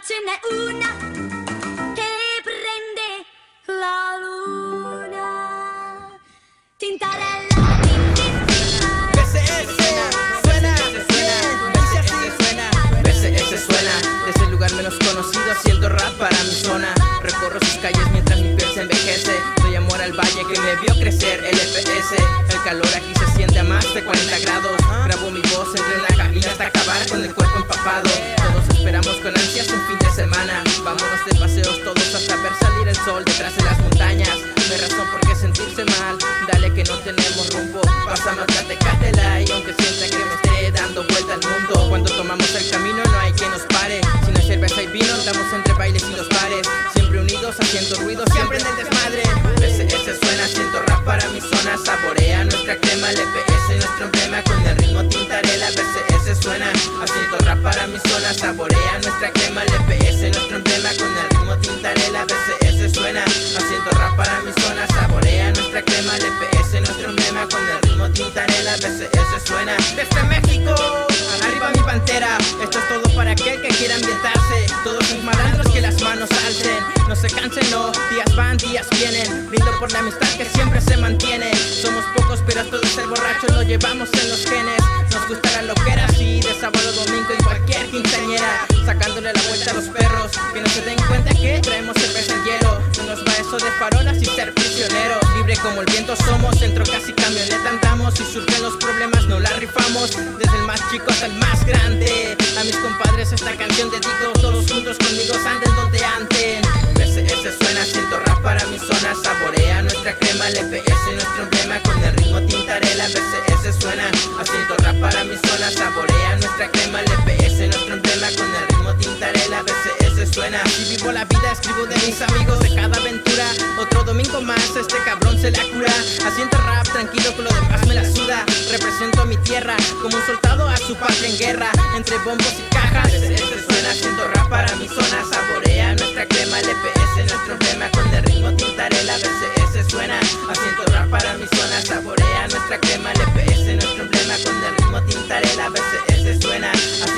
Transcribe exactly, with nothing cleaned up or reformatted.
ce n'è una che prende la luna. Tintarella, B C S suena, B C S suena, B C S suena. Desde el lugar menos conocido haciendo rap para mi zona. Recorro sus calles mientras mi piel se envejece. Doy amor al valle que me vio crecer, el F S. El calor aquí se siente a más de cuarenta grados. Grabo mi voz entre una cabina hasta acabar con el cuerpo empapado. Todos esperamos con ansias un fin de semana. Vámonos de paseos todos hasta ver salir el sol detrás de las montañas. No hay razón por qué sentirse mal, dale que no tenemos rumbo. Pasamos la Tecatela y aunque sienta que me esté dando vuelta al mundo, cuando tomamos el camino no hay quien nos pare. Si no hay cerveza y vino, andamos entre bailes y los bares. Siempre unidos, haciendo ruido, siempre en el desmadre. B C S suena, siento rap para mi zona. Saborea nuestra crema, el F S nuestro emblema. Con el ritmo tintarela, B C S suena, haciendo rap para mi zona. Saborea nuestra crema, el F S nuestro emblema. Con el ritmo tintarela, B C S suena, haciendo rap para mi zona. Saborea nuestra crema, el F S nuestro emblema. Con el ritmo tintarela, B C S suena. Desde México, arriba mi pantera. Esto es todo para aquel que quiera ambientarse. Todos mis malandros que las manos alcen. No se cansen, no, días van, días vienen. Brindo por la amistad que siempre se mantiene. Somos pocos pero todo es el borracho lo llevamos en los genes. Nos gusta la loquera así de sábado a domingo en cualquier quinceañera. Sacándole la vuelta a los perros, que no se den cuenta que traemos cerveza en hielo. No nos va eso de farolas y ser prisionero. Libre como el viento somos, en trocas y camioneta andamos. Si surgen los problemas no la rifamos. Desde el más chico hasta el más grande. A mis compadres esta canción dedico. Todos juntos conmigo anden donde anden. B C S suena, siento rap para mi zona. Saborea nuestra crema, el F S nuestro emblema. Con el ritmo tintarela, B C S suena, haciendo rap para mi zona. Saborea nuestra crema, el F S nuestro emblema. Con el ritmo tintarela, B C S suena. Si vivo la vida, escribo de mis amigos, de cada aventura. Otro domingo más, este cabrón se la cura. Haciendo rap tranquilo, con lo demás me la suda. Represento a mi tierra, como un soldado a su patria en guerra. Entre bombos y cajas, B C S suena, haciendo rap para mi zona. Saborea nuestra crema, el F S nuestro emblema. Con el ritmo tintarela, B C S suena, haciendo rap para mi zona. Saborea nuestra crema, el F S nuestro emblema. Con el ritmo tintarela, B C S suena.